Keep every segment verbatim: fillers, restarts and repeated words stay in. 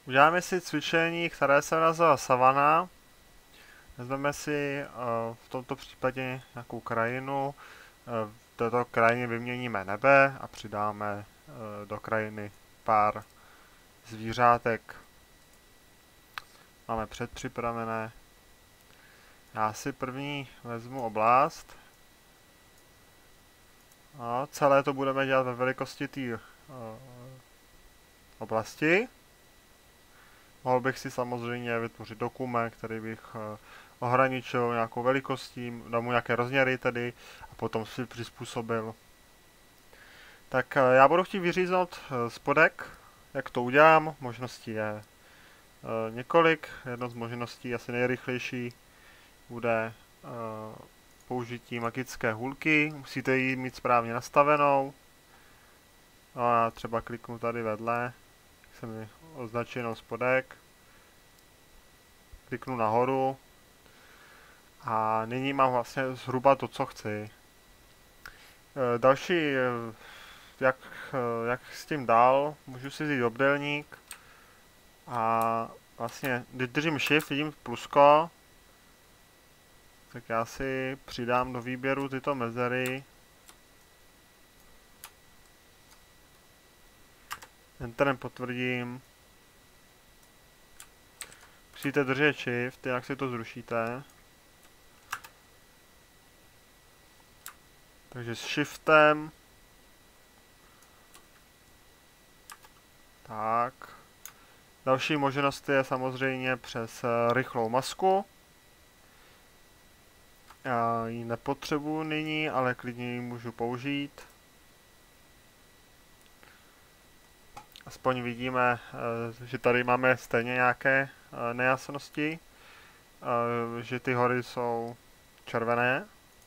Uděláme si cvičení, které se nazývá savana. Vezmeme si uh, v tomto případě nějakou krajinu. Uh, v této krajině vyměníme nebe a přidáme uh, do krajiny pár zvířátek. Máme předpřipravené. Já si první vezmu oblast. A celé to budeme dělat ve velikosti té uh, oblasti. Mohl bych si samozřejmě vytvořit dokument, který bych uh, ohraničil nějakou velikostí, dal mu nějaké rozměry tedy a potom si přizpůsobil. Tak uh, já budu chtít vyříznout uh, spodek. Jak to udělám? Možností je uh, několik. Jedna z možností, asi nejrychlejší, bude uh, použití magické hůlky. Musíte ji mít správně nastavenou. A třeba kliknu tady vedle, se mi označí jenom spodek. Kliknu nahoru. A nyní mám vlastně zhruba to, co chci. E, další, jak, jak s tím dál, můžu si vzít obdélník. A vlastně, když držím Shift, vidím plusko. Tak já si přidám do výběru tyto mezery. Enterem potvrdím. Musíte držet Shift, jak si to zrušíte. Takže s Shiftem. Tak. Další možnost je samozřejmě přes rychlou masku. Já ji nepotřebuji nyní, ale klidně ji můžu použít. Aspoň vidíme, že tady máme stejně nějaké nejasnosti, že ty hory jsou červené.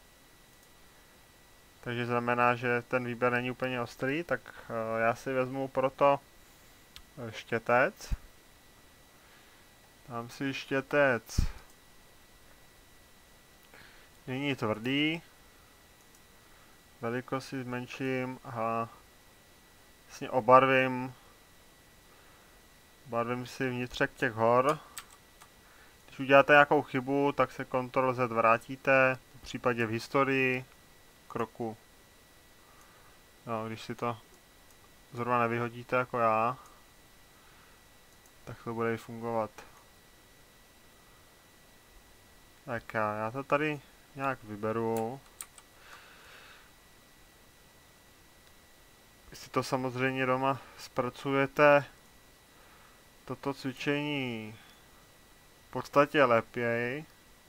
Takže znamená, že ten výběr není úplně ostrý, tak já si vezmu proto štětec. Dám si štětec. Nyní tvrdý. Velikost si zmenším a vlastně obarvím. Obarvím si vnitřek těch hor. Když uděláte nějakou chybu, tak se Ctrl Z vrátíte, v případě v historii kroku. No, když si to zrovna nevyhodíte jako já, tak to bude i fungovat. Tak já to tady nějak vyberu. Vy si to samozřejmě doma zpracujete toto cvičení v podstatě lepěji.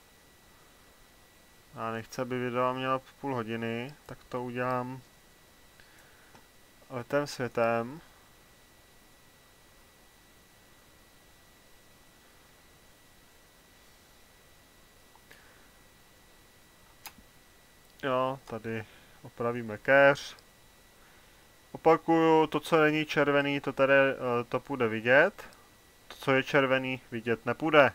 Já nechci, aby video mělo půl hodiny, tak to udělám letem světem. Jo, tady opravíme keř. Opakuju, to, co není červený, to tady to půjde vidět. To, co je červený, vidět nepůjde.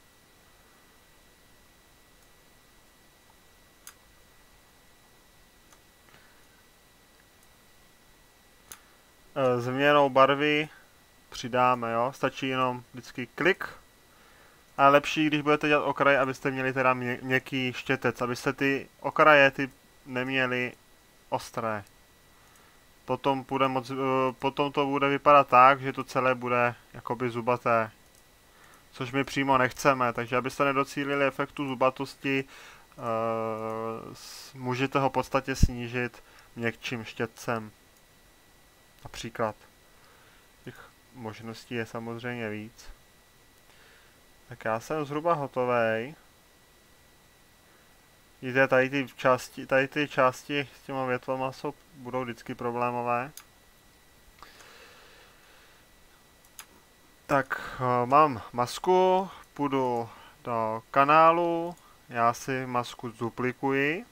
Změnou barvy přidáme, jo, stačí jenom vždycky klik. A lepší, když budete dělat okraje, abyste měli teda mě, měkký štětec, abyste ty okraje ty neměli ostré. Potom, bude moc, potom to bude vypadat tak, že to celé bude jakoby zubaté. Což my přímo nechceme, takže abyste nedocílili efektu zubatosti, uh, můžete ho v podstatě snížit měkčím štětcem. Například. Těch možností je samozřejmě víc. Tak já jsem zhruba hotovej. Víte, tady ty části, tady ty části s těma větvama jsou, budou vždycky problémové. Tak mám masku, půjdu do kanálu, já si masku duplikuji.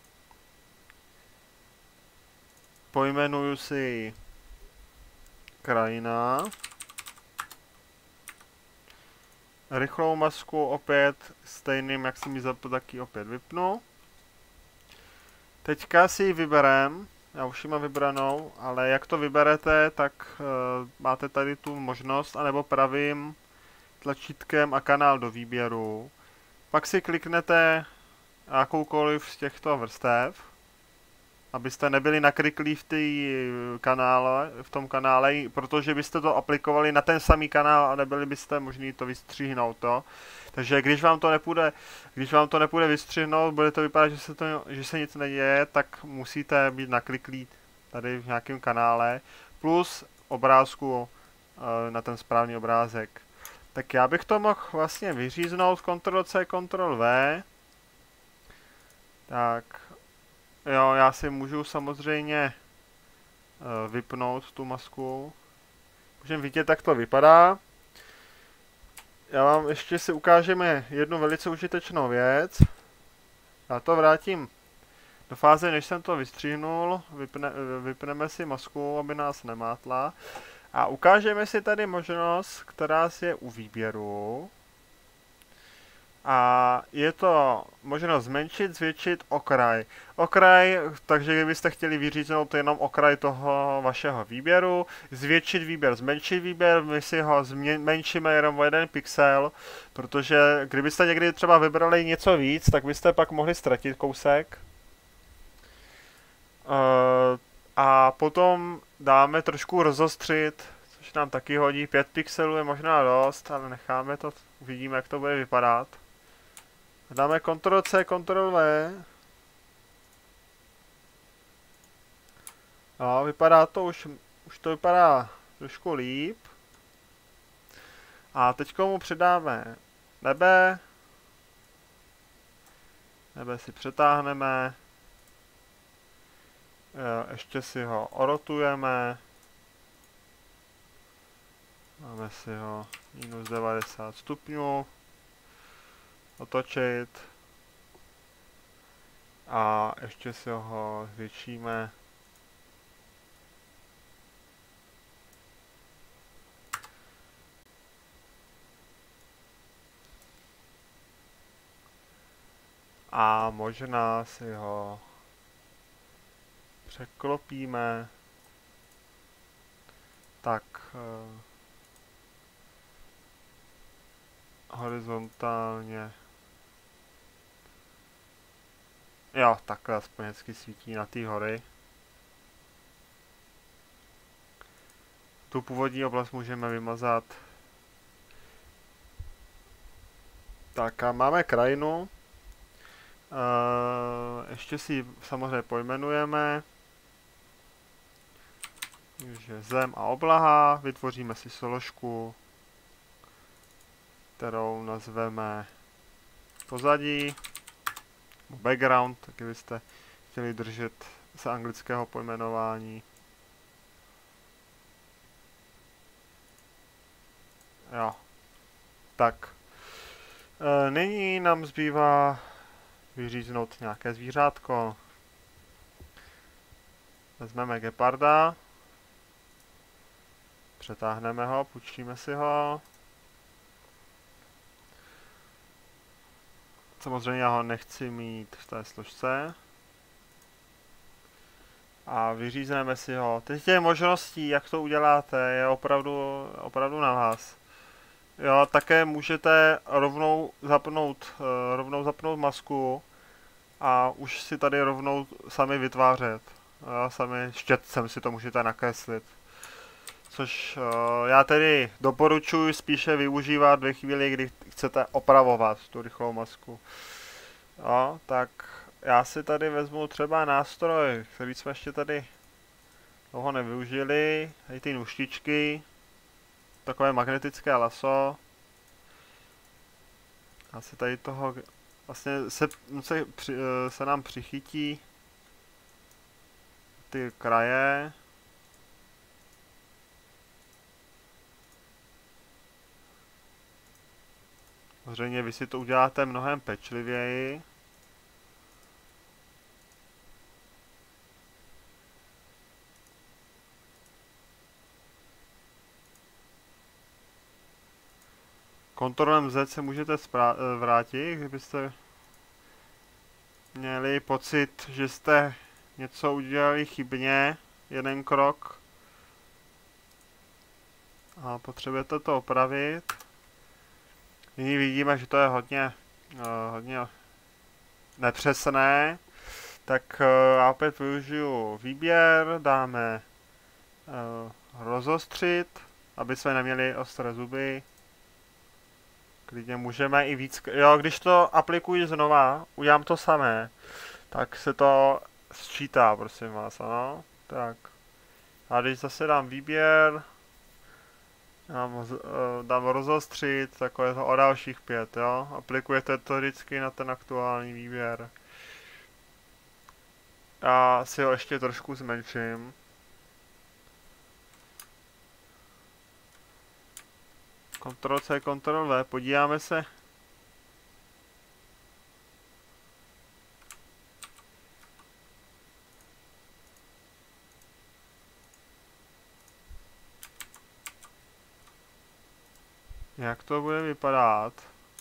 Pojmenuju si krajina. Rychlou masku opět stejným, jak jsem ji zapl, taky opět vypnu. Teďka si ji vyberem Já už ji mám vybranou, ale jak to vyberete, tak uh, máte tady tu možnost, anebo pravým tlačítkem a kanál do výběru. Pak si kliknete jakoukoliv z těchto vrstev, abyste nebyli nakryklí v, kanále, v tom kanále, protože byste to aplikovali na ten samý kanál a nebyli byste možný to vystříhnout to. Takže když vám to nepůjde, když vám to nepůjde vystřihnout, bude to vypadat, že se, to, že se nic neděje, tak musíte být nakliklí tady v nějakém kanále, plus obrázku e, na ten správný obrázek. Tak já bych to mohl vlastně vyříznout, kontrol C, kontrol V. Tak, jo, já si můžu samozřejmě uh, vypnout tu masku. Můžeme vidět, jak to vypadá. Já vám ještě si ukážeme jednu velice užitečnou věc. Já to vrátím do fáze, než jsem to vystříhnul. Vypne, vypneme si masku, aby nás nemátla. A ukážeme si tady možnost, která je u výběru. A je to možnost zmenšit, zvětšit okraj. Okraj, takže kdybyste chtěli vyříznout jenom okraj toho vašeho výběru, zvětšit výběr, zmenšit výběr, my si ho zmenšíme jenom o jeden pixel, protože kdybyste někdy třeba vybrali něco víc, tak byste pak mohli ztratit kousek. A potom dáme trošku rozostřit, což nám taky hodí, pět pixelů je možná dost, ale necháme to, uvidíme, jak to bude vypadat. Dáme kontrol C, kontrol V. No, vypadá to už, už to vypadá trošku líp. A teď mu přidáme nebe. Nebe si přetáhneme. Ještě si ho orotujeme. Máme si ho minus devadesát stupňů. Otočit. A ještě si ho zvětšíme. A možná si ho překlopíme. Tak eh, horizontálně. Jo, takhle aspoň hezky svítí na té hory. Tu původní oblast můžeme vymazat. Tak a máme krajinu. Uh, ještě si ji samozřejmě pojmenujeme. Takže zem a oblaha. Vytvoříme si složku, kterou nazveme pozadí. Background, tak kdybyste chtěli držet se anglického pojmenování. Jo. Tak. E, nyní nám zbývá vyříznout nějaké zvířátko. Vezmeme geparda. Přetáhneme ho, půjčíme si ho. Samozřejmě já ho nechci mít v té složce. A vyřízneme si ho. Teď těch možností, jak to uděláte, je opravdu, opravdu na vás. Jo, také můžete rovnou zapnout, rovnou zapnout masku a už si tady rovnou sami vytvářet. Jo, sami štětcem si to můžete nakreslit. Což uh, já tedy doporučuji spíše využívat ve chvíli, kdy chcete opravovat tu rychlou masku. Jo, tak já si tady vezmu třeba nástroj, který jsme ještě tady dlouho nevyužili. Tady ty nůžtičky, takové magnetické laso. Já si tady toho, vlastně se, se, při, se nám přichytí ty kraje. Zřejmě vy si to uděláte mnohem pečlivěji. Kontrolem Z se můžete vrátit, kdybyste měli pocit, že jste něco udělali chybně, jeden krok. A potřebujete to opravit. Nyní vidíme, že to je hodně, uh, hodně nepřesné. Tak uh, já opět využiju výběr, dáme uh, rozostřit, aby jsme neměli ostré zuby. Klidně můžeme i víc, jo, když to aplikuji znova, udělám to samé, tak se to sčítá, prosím vás, ano. Tak. A když zase dám výběr, dám, dám rozostřit, takové to o dalších pět, jo. Aplikujete to vždycky na ten aktuální výběr. Já si ho ještě trošku zmenším. Ctrl C, Ctrl V, podíváme se. Jak to bude vypadat?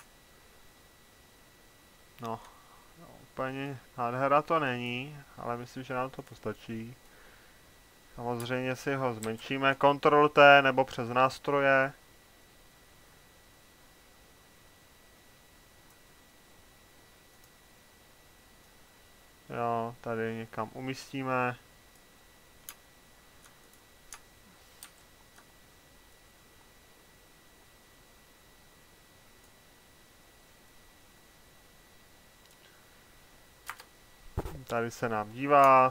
No, úplně nádhera to není, ale myslím, že nám to postačí. Samozřejmě si ho zmenšíme. Ctrl T nebo přes nástroje. Jo, tady někam umístíme. Tady se nám dívá.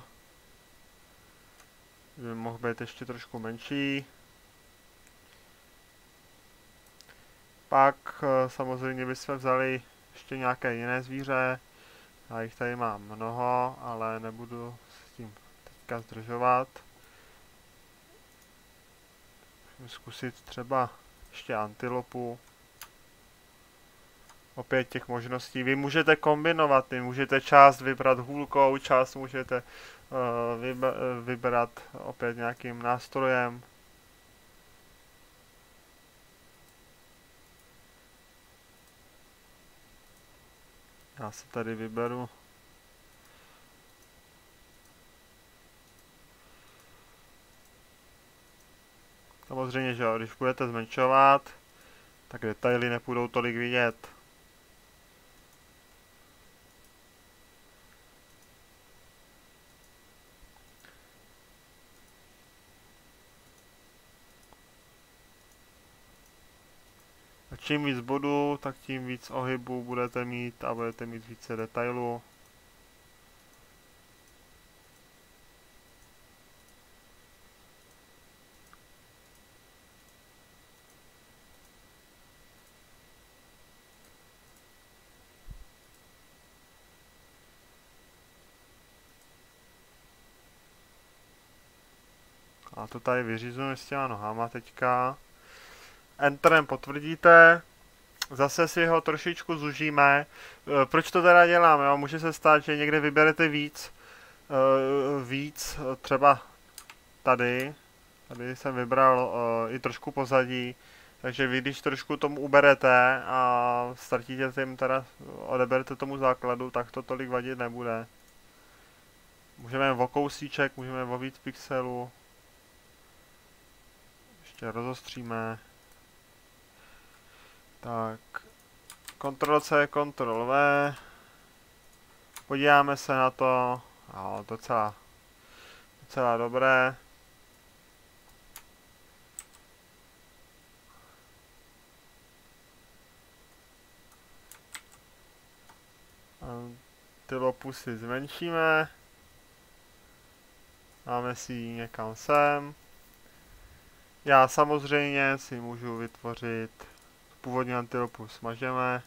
By mohl být ještě trošku menší. Pak samozřejmě bychom vzali ještě nějaké jiné zvíře. Já jich tady mám mnoho, ale nebudu s tím teďka zdržovat. Můžu zkusit třeba ještě antilopu. Opět těch možností. Vy můžete kombinovat, vy můžete část vybrat hůlkou, část můžete uh, vybrat, vybrat opět nějakým nástrojem. Já se tady vyberu. Samozřejmě, že když budete zmenšovat, tak detaily nepůjdou tolik vidět. A čím víc bodů, tak tím víc ohybů budete mít a budete mít více detailů. A to tady vyřizujeme s těma nohama teďka. Enterem potvrdíte. Zase si ho trošičku zužíme. Proč to teda děláme? Jo? Může se stát, že někde vyberete víc. Víc, třeba tady. Tady jsem vybral i trošku pozadí. Takže vy, když trošku tomu uberete a ztratíte tím teda, odeberete tomu základu, tak to tolik vadit nebude. Můžeme o kousíček, můžeme o víc pixelů. Ještě rozostříme. Tak, Ctrl C, Ctrl V. Podíváme se na to. Jo, docela, docela dobré. Ty lopusy zmenšíme. Dáme si ji někam sem. Já samozřejmě si můžu vytvořit původní antilopu, smažeme.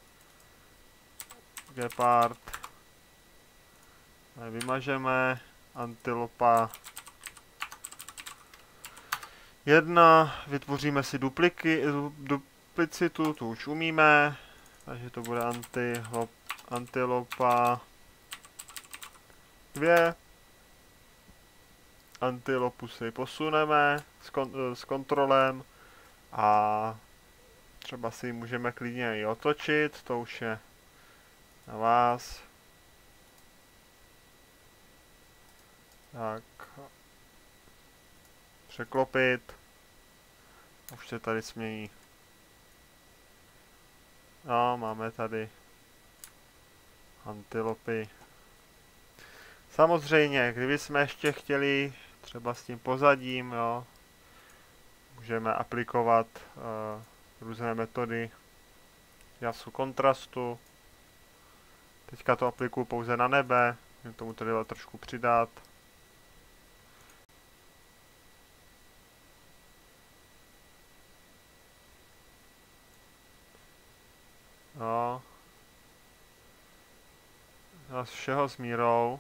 Gepard. Vymažeme. Antilopa jedna. Vytvoříme si dupliky, duplicitu, tu už umíme. Takže to bude antilop, antilopa dvě. Antilopu si posuneme s, kon, s kontrolem a třeba si ji můžeme klidně i otočit, to už je na vás. Tak. Překlopit. Už se tady smějí. No, máme tady antilopy. Samozřejmě, kdyby jsme ještě chtěli třeba s tím pozadím, jo, můžeme aplikovat uh, různé metody jasu kontrastu. Teďka to aplikuju pouze na nebe, můžeme tomu tedy trošku přidat. No. A z všeho s mírou.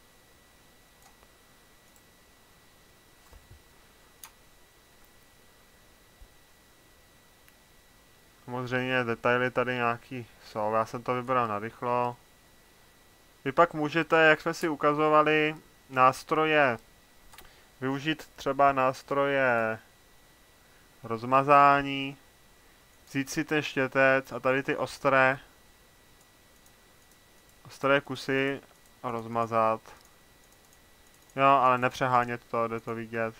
Samozřejmě detaily tady nějaký jsou, já jsem to vybral narychlo. Vy pak můžete, jak jsme si ukazovali, nástroje, využít třeba nástroje rozmazání, vzít si ten štětec a tady ty ostré, ostré kusy rozmazat. Jo, ale nepřehánět to, jde to vidět.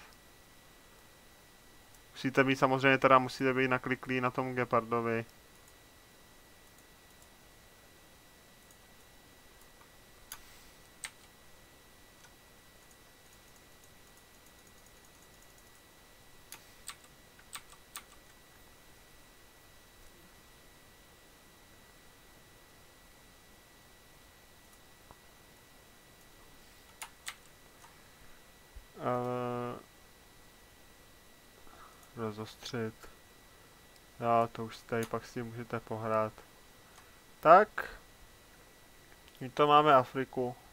Musíte být samozřejmě teda, musíte být nakliklí na tom gepardovi. Uh, rozostřit. Jo, to už tady pak s tím můžete pohrát. Tak. My to máme Afriku.